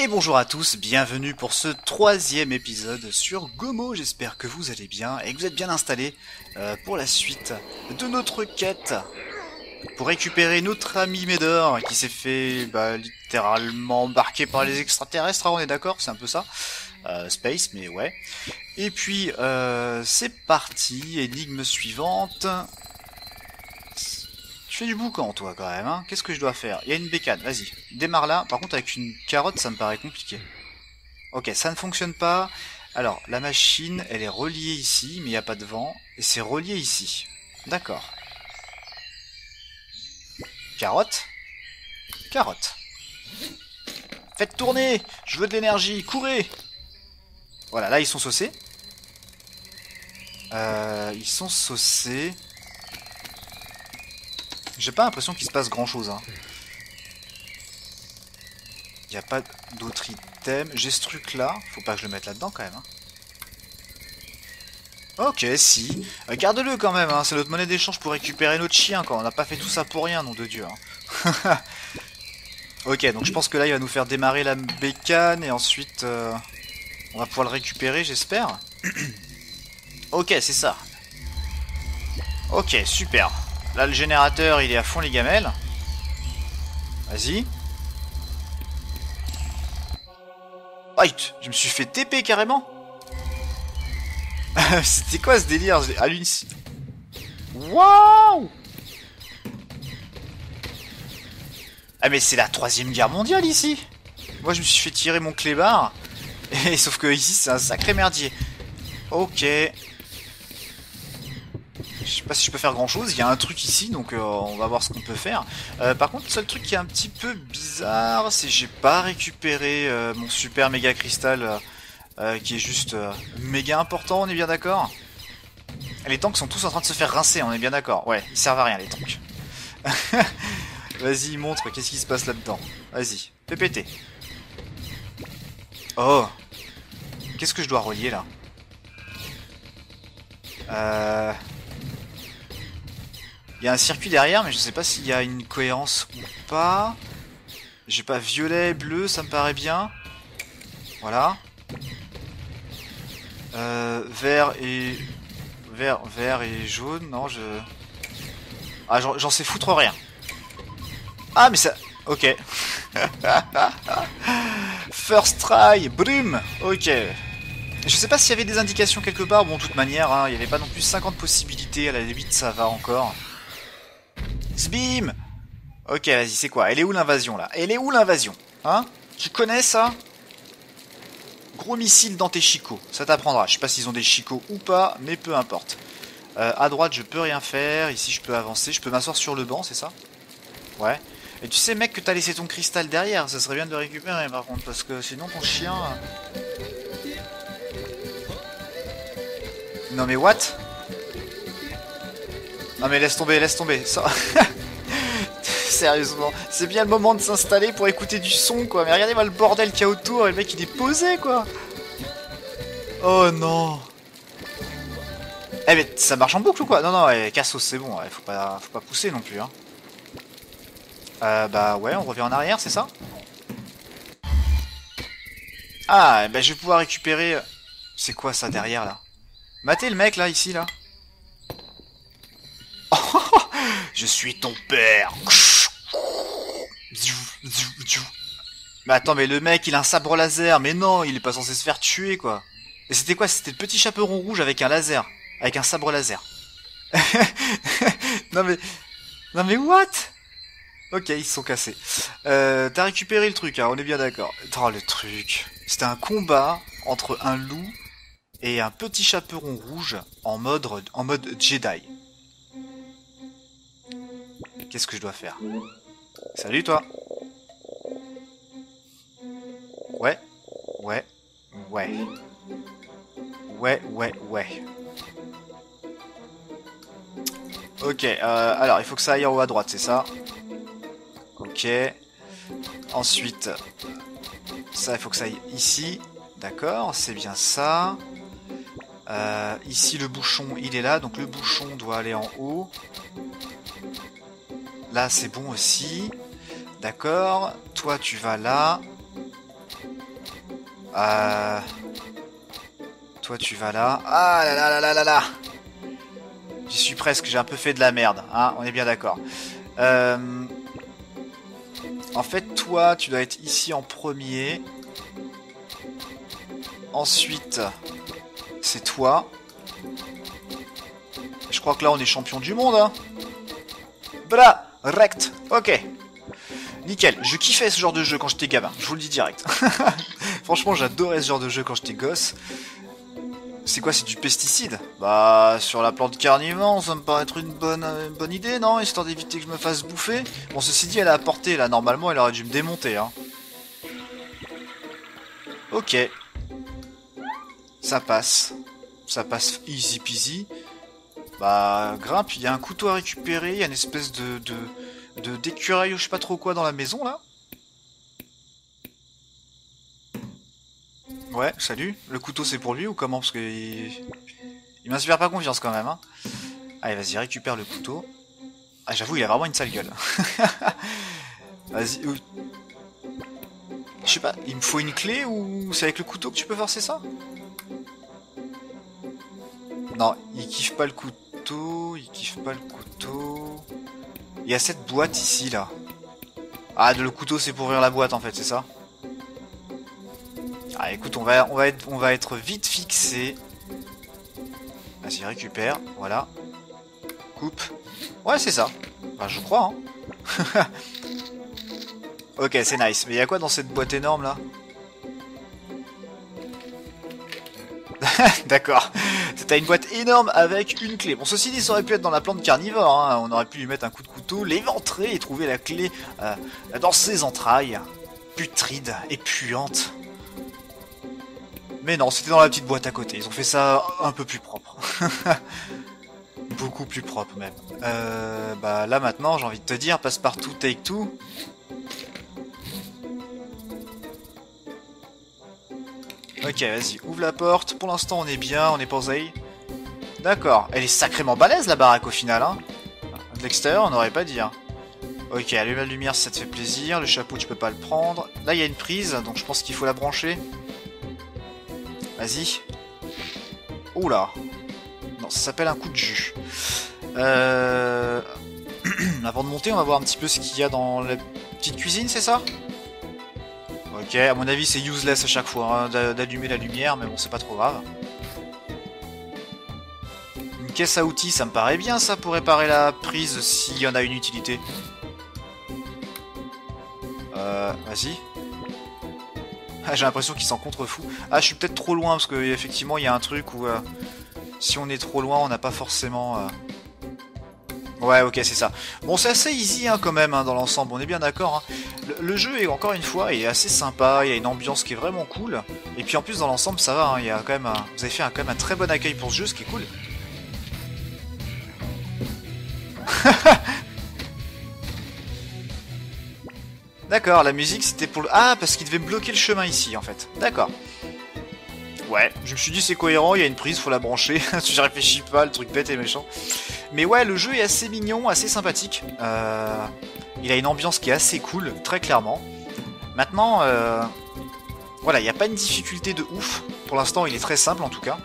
Et bonjour à tous, bienvenue pour ce troisième épisode sur Gomo. J'espère que vous allez bien et que vous êtes bien installés pour la suite de notre quête. Pour récupérer notre ami Médor qui s'est fait littéralement embarquer par les extraterrestres, on est d'accord, c'est un peu ça. Space, mais ouais. Et puis c'est parti, énigme suivante. Tu fais du boucan toi quand même, hein. Qu'est-ce que je dois faire? Il y a une bécane, vas-y, démarre là. Par contre avec une carotte ça me paraît compliqué. Ok, ça ne fonctionne pas. Alors, la machine, elle est reliée ici, mais il n'y a pas de vent. Et c'est relié ici. D'accord. Carotte. Carotte. Faites tourner. Je veux de l'énergie, courez. Voilà, là ils sont saucés. Ils sont saucés. J'ai pas l'impression qu'il se passe grand chose, hein. Il n'y a pas d'autre item. J'ai ce truc là. Faut pas que je le mette là-dedans quand même, hein. Ok, si. Garde-le quand même, hein. C'est notre monnaie d'échange pour récupérer notre chien, quoi. On n'a pas fait tout ça pour rien, nom de Dieu, hein. Ok, donc je pense que là il va nous faire démarrer la bécane et ensuite on va pouvoir le récupérer, j'espère. Ok, c'est ça. Ok, super. Là le générateur il est à fond les gamelles. Vas-y. Aïe, je me suis fait TP carrément. C'était quoi ce délire? Waouh! Ah mais c'est la 3ème guerre mondiale ici. Moi je me suis fait tirer mon clébard. Et sauf que ici c'est un sacré merdier. Ok. Je sais pas si je peux faire grand chose, il y a un truc ici donc on va voir ce qu'on peut faire. Par contre le seul truc qui est un petit peu bizarre c'est que j'ai pas récupéré mon super méga cristal qui est juste méga important, on est bien d'accord? Les tanks sont tous en train de se faire rincer, on est bien d'accord? Ouais, ils servent à rien les tanks. Vas-y montre, qu'est-ce qui se passe là-dedans? Vas-y, fais péter. Oh! Qu'est-ce que je dois relier là? Il y a un circuit derrière, mais je sais pas s'il y a une cohérence ou pas. J'ai pas violet, bleu, ça me paraît bien. Voilà. Vert et... Vert et jaune, non, je... Ah, j'en sais foutre rien. Ah, mais ça... Ok. First try, brim. Ok. Je sais pas s'il y avait des indications quelque part. Bon, de toute manière, hein, il n'y avait pas non plus 50 possibilités. À la limite, ça va encore. Zbim. Ok, vas-y, c'est quoi? Elle est où l'invasion, là? Elle est où l'invasion? Hein? Tu connais ça? Gros missile dans tes chicots. Ça t'apprendra. Je sais pas s'ils ont des chicots ou pas, mais peu importe. À droite, je peux rien faire. Ici, je peux avancer. Je peux m'asseoir sur le banc, c'est ça? Ouais. Et tu sais, mec, que t'as laissé ton cristal derrière. Ça serait bien de le récupérer, par contre. Parce que sinon, ton chien... Non, mais what? Non, mais laisse tomber, ça... Sérieusement, c'est bien le moment de s'installer pour écouter du son, quoi. Mais regardez-moi le bordel qu'il y a autour, et le mec il est posé, quoi. Oh non. Eh mais ça marche en boucle ou quoi? Non, non, Cassos, c'est bon, faut pas pousser non plus, hein. Bah ouais, on revient en arrière, c'est ça? Ah, bah je vais pouvoir récupérer... C'est quoi ça derrière, là? Matez le mec, là, ici, là. Je suis ton père. Mais attends, mais le mec il a un sabre laser, mais non, il est pas censé se faire tuer quoi. Et c'était quoi? C'était le petit chaperon rouge avec un laser, avec un sabre laser. Non mais... Non mais what? Ok, ils se sont cassés. T'as récupéré le truc, hein, on est bien d'accord. Oh le truc. C'était un combat entre un loup et un petit chaperon rouge en mode Jedi. Qu'est-ce que je dois faire? Salut toi. Ouais, ouais, ouais. Ouais. Ok, alors il faut que ça aille en haut à droite, c'est ça? Ok. Ensuite, ça il faut que ça aille ici. D'accord, c'est bien ça. Ici le bouchon il est là, donc le bouchon doit aller en haut. Là c'est bon aussi. D'accord, toi tu vas là. Toi, tu vas là. Ah là là là là là là. J'y suis presque, j'ai un peu fait de la merde, hein, on est bien d'accord. En fait, toi, tu dois être ici en premier. Ensuite, c'est toi. Je crois que là, on est champion du monde, hein. Voilà, rect, ok. Nickel, je kiffais ce genre de jeu quand j'étais gamin, je vous le dis direct. Franchement, j'adorais ce genre de jeu quand j'étais gosse. C'est quoi, c'est du pesticide? Bah, sur la plante carnivore, ça me paraît être une bonne idée, non? Histoire d'éviter que je me fasse bouffer. Bon, ceci dit, elle a apporté, là, normalement, elle aurait dû me démonter, hein. Ok. Ça passe. Ça passe easy peasy. Bah, grimpe, il y a un couteau à récupérer, il y a une espèce d'écureuil ou je sais pas trop quoi dans la maison, là. Ouais, salut. Le couteau, c'est pour lui ou comment? Parce que... Il m'inspire pas confiance, quand même, hein. Allez, vas-y, récupère le couteau. Ah, j'avoue, il a vraiment une sale gueule. Vas-y. Je sais pas, il me faut une clé ou c'est avec le couteau que tu peux forcer ça? Non, il kiffe pas le couteau, il kiffe pas le couteau... Il y a cette boîte ici, là. Ah, le couteau, c'est pour ouvrir la boîte, en fait, c'est ça? Ah, écoute, on va être vite fixé. Vas-y, récupère, voilà. Coupe. Ouais, c'est ça. Bah, je crois, hein. Ok, c'est nice. Mais il y a quoi dans cette boîte énorme, là? D'accord. T'as une boîte énorme avec une clé. Bon, ceci dit, ça aurait pu être dans la plante carnivore, hein. On aurait pu lui mettre un coup de couteau, l'éventrer et trouver la clé dans ses entrailles. Putride et puante. Mais non, c'était dans la petite boîte à côté. Ils ont fait ça un peu plus propre. Beaucoup plus propre, même. Bah là, maintenant, j'ai envie de te dire, passe partout, take two. Ok, vas-y, ouvre la porte. Pour l'instant, on est bien, on est posé. D'accord. Elle est sacrément balèze, la baraque, au final, hein. De l'extérieur, on n'aurait pas dit, hein. Ok, allume la lumière si ça te fait plaisir. Le chapeau, tu peux pas le prendre. Là, il y a une prise, donc je pense qu'il faut la brancher. Vas-y. Oula. Non, ça s'appelle un coup de jus. Avant de monter, on va voir un petit peu ce qu'il y a dans la petite cuisine, c'est ça? Ok, à mon avis, c'est useless à chaque fois, hein, d'allumer la lumière, mais bon, c'est pas trop grave. Une caisse à outils, ça me paraît bien, ça, pour réparer la prise, s'il y en a une utilité. Vas-y. Ah, j'ai l'impression qu'il s'en contrefou. Ah, je suis peut-être trop loin, parce qu'effectivement, il y a un truc où... si on est trop loin, on n'a pas forcément... Ouais, ok, c'est ça. Bon, c'est assez easy, hein, quand même, hein, dans l'ensemble, on est bien d'accord. Hein. Le jeu, est, encore une fois, est assez sympa, il y a une ambiance qui est vraiment cool. Et puis en plus, dans l'ensemble, ça va, hein, il y a quand même vous avez fait quand même un très bon accueil pour ce jeu, ce qui est cool. D'accord, la musique, c'était pour le... Ah, parce qu'il devait bloquer le chemin ici, en fait. D'accord. Ouais, je me suis dit c'est cohérent, il y a une prise, faut la brancher. Je réfléchis pas, le truc bête et méchant. Mais ouais, le jeu est assez mignon, assez sympathique. Il a une ambiance qui est assez cool, très clairement. Maintenant, voilà, il n'y a pas une difficulté de ouf. Pour l'instant, il est très simple en tout cas.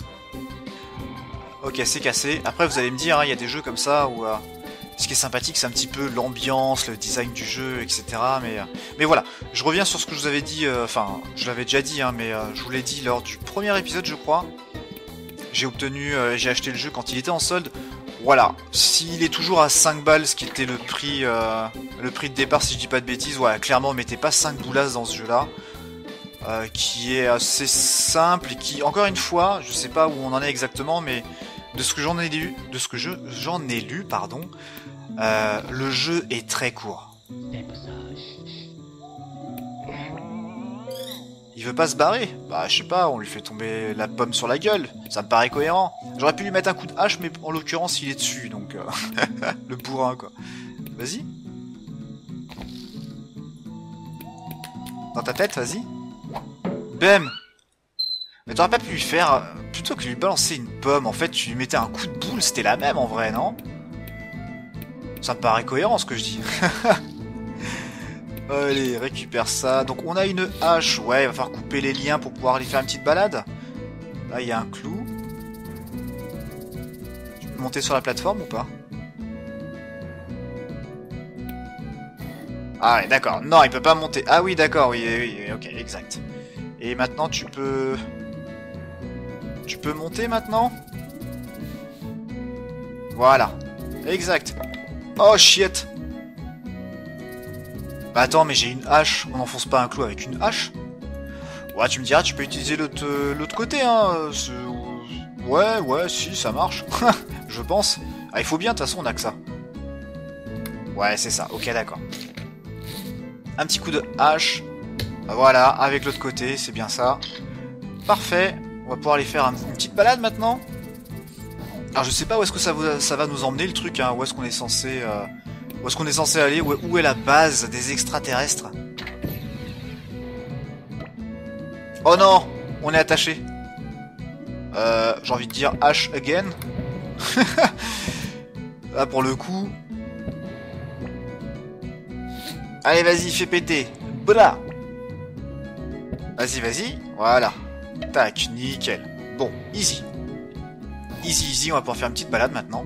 Ok, c'est cassé. Après, vous allez me dire, hein, il y a des jeux comme ça où... ce qui est sympathique, c'est un petit peu l'ambiance, le design du jeu, etc. Mais voilà, je reviens sur ce que je vous avais dit, enfin, je l'avais déjà dit, hein, mais je vous l'ai dit lors du premier épisode, je crois. J'ai j'ai acheté le jeu quand il était en solde. Voilà, s'il est toujours à 5 balles, ce qui était le prix de départ, si je dis pas de bêtises, ouais, clairement, mettez pas 5 boulasses dans ce jeu-là. Qui est assez simple et qui, encore une fois, je sais pas où on en est exactement, mais de ce que j'en ai lu, pardon, le jeu est très court. Il veut pas se barrer? Bah je sais pas, on lui fait tomber la pomme sur la gueule, ça me paraît cohérent. J'aurais pu lui mettre un coup de hache, mais en l'occurrence il est dessus, donc le bourrin quoi. Vas-y. Dans ta tête, vas-y. Bam. Mais t'aurais pas pu lui faire... Plutôt que lui balancer une pomme, en fait, tu lui mettais un coup de boule, c'était la même en vrai, non? Ça me paraît cohérent ce que je dis. Allez, récupère ça. Donc on a une hache. Ouais, il va falloir couper les liens pour pouvoir aller faire une petite balade. Là, il y a un clou. Tu peux monter sur la plateforme ou pas? Ah ouais, d'accord. Non, il peut pas monter. Ah oui, d'accord, oui, oui, oui, ok, exact. Et maintenant, tu peux... Tu peux monter maintenant? Voilà. Exact. Oh, shit. Bah attends, mais j'ai une hache. On n'enfonce pas un clou avec une hache? Ouais, tu me diras, tu peux utiliser l'autre côté, hein. Ouais, ouais, si, ça marche. Je pense. Ah, il faut bien, de toute façon, on a que ça. Ouais, c'est ça. Ok, d'accord. Un petit coup de hache. Voilà, avec l'autre côté, c'est bien ça. Parfait. On va pouvoir aller faire une petite balade maintenant. Alors je sais pas où est-ce que ça va nous emmener le truc, hein. Où est-ce qu'on est censé... Où est-ce qu'on est censé aller? Où est la base des extraterrestres? Oh non! On est attaché. J'ai envie de dire H again. Là pour le coup... Allez vas-y, fais péter. Blah. Vas-y, vas-y. Voilà. Tac, nickel. Bon, easy. Easy, easy, on va pouvoir faire une petite balade maintenant.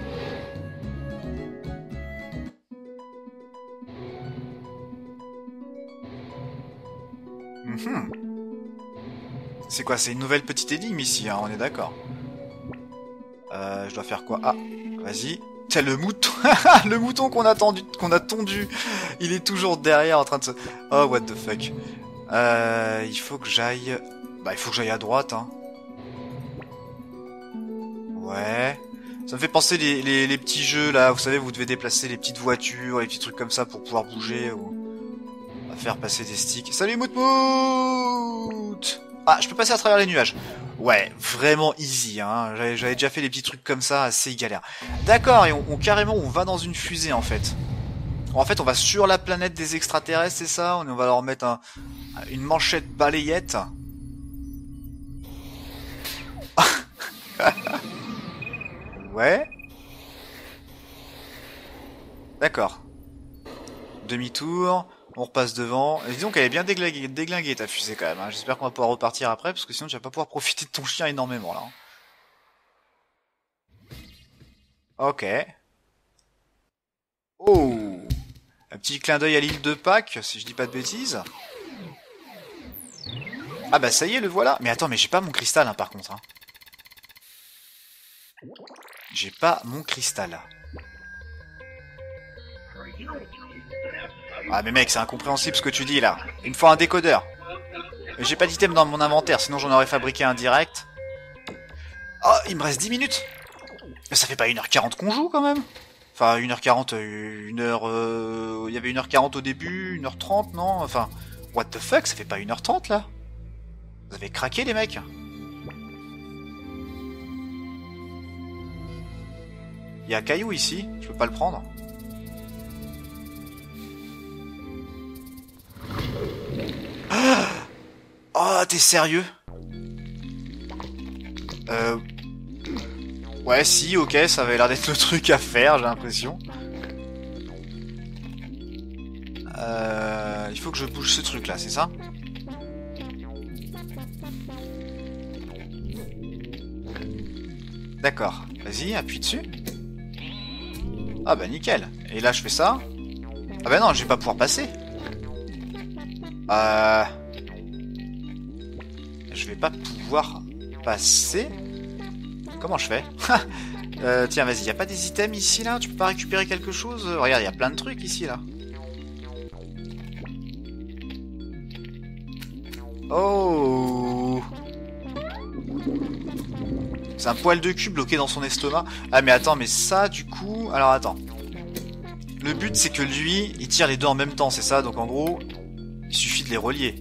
C'est quoi? C'est une nouvelle petite énigme ici, hein, on est d'accord. Je dois faire quoi? Ah, vas-y. Tiens, le mouton. Le mouton qu'on a tondu. Il est toujours derrière en train de se... Oh, what the fuck. Il faut que j'aille... Bah, il faut que j'aille à droite, hein. Ouais. Ça me fait penser les petits jeux, là. Vous savez, vous devez déplacer les petites voitures, les petits trucs comme ça pour pouvoir bouger ou... à faire passer des sticks. Salut, Moutmout! Ah, je peux passer à travers les nuages. Ouais, vraiment easy, hein. J'avais déjà fait des petits trucs comme ça, assez galère. D'accord, et carrément, on va dans une fusée, en fait. En fait, on va sur la planète des extraterrestres, c'est ça? On va leur mettre une manchette balayette. Ouais. D'accord. Demi-tour. On repasse devant. Et disons qu'elle est bien déglinguée ta fusée quand même. Hein. J'espère qu'on va pouvoir repartir après, parce que sinon tu vas pas pouvoir profiter de ton chien énormément là. Ok. Oh. Un petit clin d'œil à l'île de Pâques, si je dis pas de bêtises. Ah bah ça y est, le voilà. Mais attends, mais j'ai pas mon cristal hein, par contre. Hein. J'ai pas mon cristal. Ah mais mec, c'est incompréhensible ce que tu dis là. Il me faut un décodeur. J'ai pas d'item dans mon inventaire, sinon j'en aurais fabriqué un direct. Oh, il me reste 10 minutes. Mais ça fait pas 1h40 qu'on joue quand même. Enfin, 1h40, 1h... Il y avait 1h40 au début, 1h30, non? Enfin, what the fuck, ça fait pas 1h30 là? Vous avez craqué les mecs? Il y a un caillou ici, je peux pas le prendre. Oh, t'es sérieux? Ouais, si, ok, ça avait l'air d'être le truc à faire, j'ai l'impression. Il faut que je bouge ce truc là, c'est ça? D'accord, vas-y, appuie dessus. Ah bah nickel. Et là je fais ça. Ah bah non, je vais pas pouvoir passer. Je vais pas pouvoir passer. Comment je fais? Tiens, vas-y, y a pas des items ici là? Tu peux pas récupérer quelque chose? Regarde, y a plein de trucs ici là. Oh! C'est un poil de cul bloqué dans son estomac. Ah mais attends, mais ça du coup... Alors attends. Le but c'est que lui, il tire les deux en même temps, c'est ça? Donc en gros, il suffit de les relier.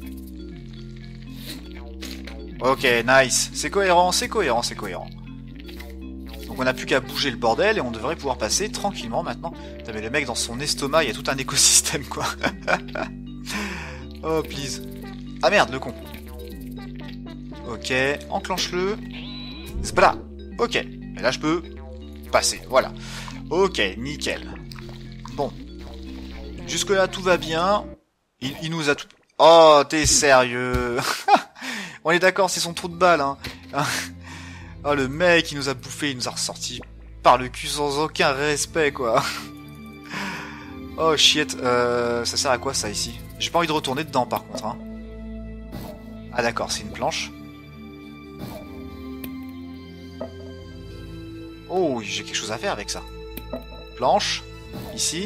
Ok, nice. C'est cohérent, c'est cohérent, c'est cohérent. Donc on n'a plus qu'à bouger le bordel et on devrait pouvoir passer tranquillement maintenant. Putain, mais le mec dans son estomac, il y a tout un écosystème quoi. Oh please. Ah merde, le con. Ok, enclenche-le. Zbra. Ok, et là je peux passer, voilà. Ok, nickel. Bon. Jusque là tout va bien. Il nous a tout... Oh, t'es sérieux? On est d'accord, c'est son trou de balle, hein. Oh, le mec, il nous a bouffé, il nous a ressorti par le cul sans aucun respect, quoi. Oh, shit. Ça sert à quoi, ça, ici? J'ai pas envie de retourner dedans, par contre, hein. Ah, d'accord, c'est une planche. Oh, j'ai quelque chose à faire avec ça. Planche. Ici.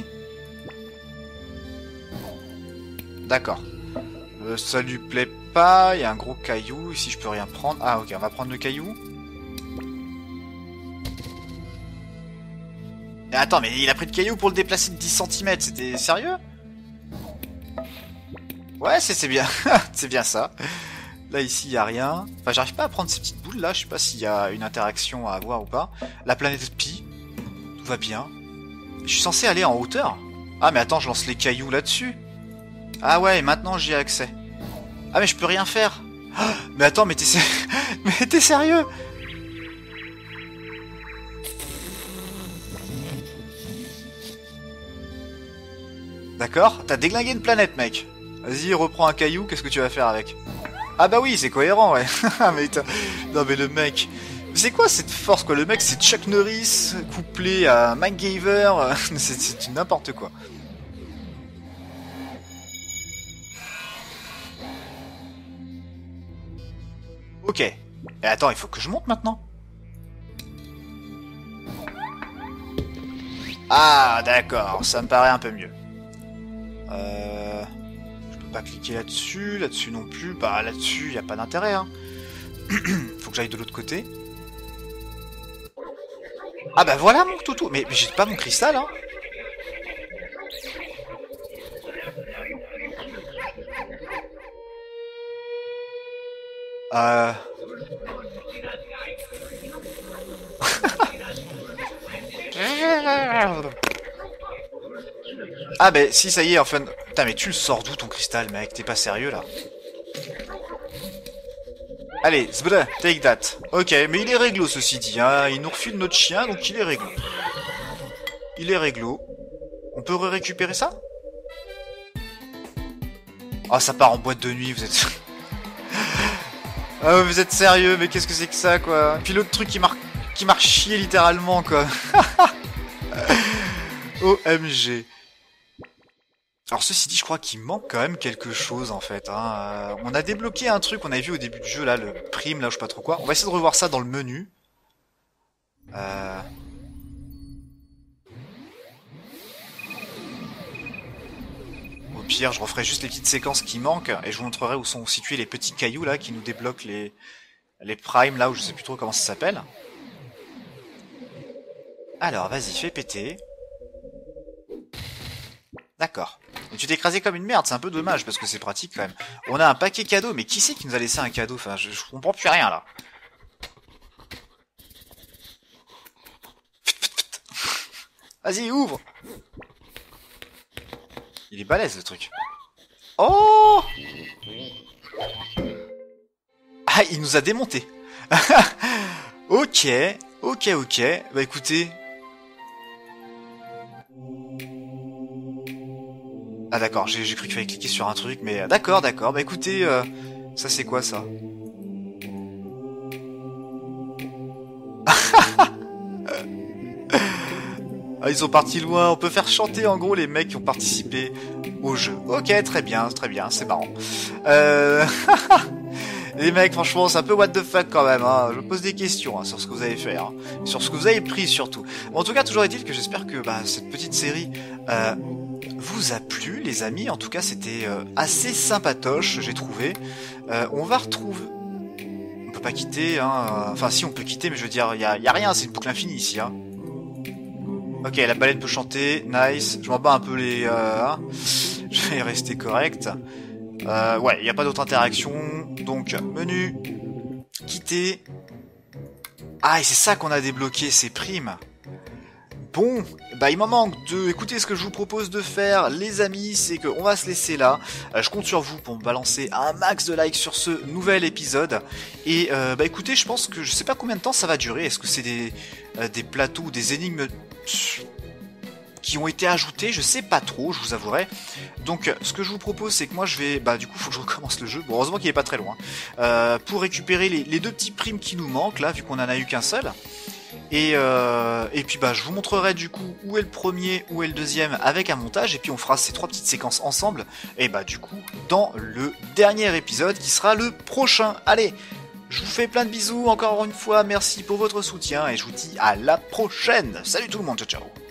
D'accord. Ça lui plaît pas. Il y a un gros caillou. Ici, je peux rien prendre. Ah, ok, on va prendre le caillou. Mais attends, mais il a pris le caillou pour le déplacer de 10 cm. C'était sérieux? Ouais, c'est bien. C'est bien ça. Là, ici, il n'y a rien. Enfin, j'arrive pas à prendre ces petites boules, là. Je sais pas s'il y a une interaction à avoir ou pas. La planète Pi. Tout va bien. Je suis censé aller en hauteur. Ah, mais attends, je lance les cailloux là-dessus. Ah ouais, et maintenant, j'y ai accès. Ah, mais je peux rien faire. Ah, mais attends, mais mais t'es sérieux? D'accord, t'as déglingué une planète, mec. Vas-y, reprends un caillou, qu'est-ce que tu vas faire avec? Ah bah oui, c'est cohérent, ouais. Mais non mais le mec... C'est quoi cette force, quoi? Le mec, c'est Chuck Norris, couplé à MacGyver. C'est n'importe quoi. Ok. Et attends, il faut que je monte maintenant. Ah, d'accord, ça me paraît un peu mieux. Je peux pas cliquer là-dessus, là-dessus non plus. Bah là-dessus, y a pas d'intérêt, hein. Faut que j'aille de l'autre côté. Ah bah voilà mon toutou. Mais j'ai pas mon cristal, hein. Ah bah si, ça y est, enfin... Putain, mais tu le sors d'où ton cristal, mec? T'es pas sérieux, là? Allez, zbra, take that. Ok, mais il est réglo, ceci dit, hein. Il nous refile notre chien, donc il est réglo. Il est réglo. On peut récupérer ça? Ah, ça part en boîte de nuit, vous êtes... Ah, vous êtes sérieux, mais qu'est-ce que c'est que ça, quoi? Puis l'autre truc qui m'a chier littéralement, quoi. OMG. Alors ceci dit, je crois qu'il manque quand même quelque chose en fait. Hein. On a débloqué un truc qu'on avait vu au début du jeu, là, le prime, là, je sais pas trop quoi. On va essayer de revoir ça dans le menu. Au pire, je referai juste les petites séquences qui manquent et je vous montrerai où sont situés les petits cailloux là qui nous débloquent les primes là où je sais plus trop comment ça s'appelle. Alors, vas-y, fais péter. D'accord. Et tu t'es écrasé comme une merde, c'est un peu dommage parce que c'est pratique quand même. On a un paquet cadeau, mais qui c'est qui nous a laissé un cadeau? Enfin, je comprends plus rien là. Vas-y, ouvre. Il est balèze le truc. Oh! Ah, il nous a démonté. Ok, ok. Bah écoutez... Ah d'accord, j'ai cru qu'il fallait cliquer sur un truc, mais d'accord. Bah écoutez, ça c'est quoi ça? Ah, ils sont partis loin, on peut faire chanter en gros les mecs qui ont participé au jeu. Ok, très bien, c'est marrant. Les mecs, franchement, c'est un peu what the fuck quand même. Hein. Je me pose des questions sur ce que vous avez fait, hein. Sur ce que vous avez pris surtout. Bon, en tout cas, toujours est-il que j'espère que cette petite série vous a plu, les amis. En tout cas, c'était assez sympatoche, j'ai trouvé. On va retrouver... On peut pas quitter, hein. Enfin, si, on peut quitter, mais je veux dire, y a rien, c'est une boucle infinie ici, hein. Ok, la baleine peut chanter, nice. Je m'en bats un peu les... Hein. Je vais rester correct. Ouais, il n'y a pas d'autre interaction. Donc, menu, quitter. Ah, et c'est ça qu'on a débloqué, ces primes. Bon, bah il m'en manque deux. Écoutez, ce que je vous propose de faire, les amis, c'est qu'on va se laisser là. Je compte sur vous pour me balancer un max de likes sur ce nouvel épisode. Et bah écoutez, je pense que je sais pas combien de temps ça va durer. Est-ce que c'est des plateaux ou des énigmes qui ont été ajoutés, je sais pas trop, je vous avouerai. Donc ce que je vous propose, c'est que moi je vais, bah du coup faut que je recommence le jeu, bon heureusement qu'il est pas très loin, pour récupérer les deux petits primes qui nous manquent là, vu qu'on en a eu qu'un seul. Et puis bah je vous montrerai du coup où est le premier, où est le deuxième avec un montage, et puis on fera ces 3 petites séquences ensemble, et bah du coup dans le dernier épisode qui sera le prochain. Allez, je vous fais plein de bisous, encore une fois merci pour votre soutien, et je vous dis à la prochaine. Salut tout le monde, ciao ciao.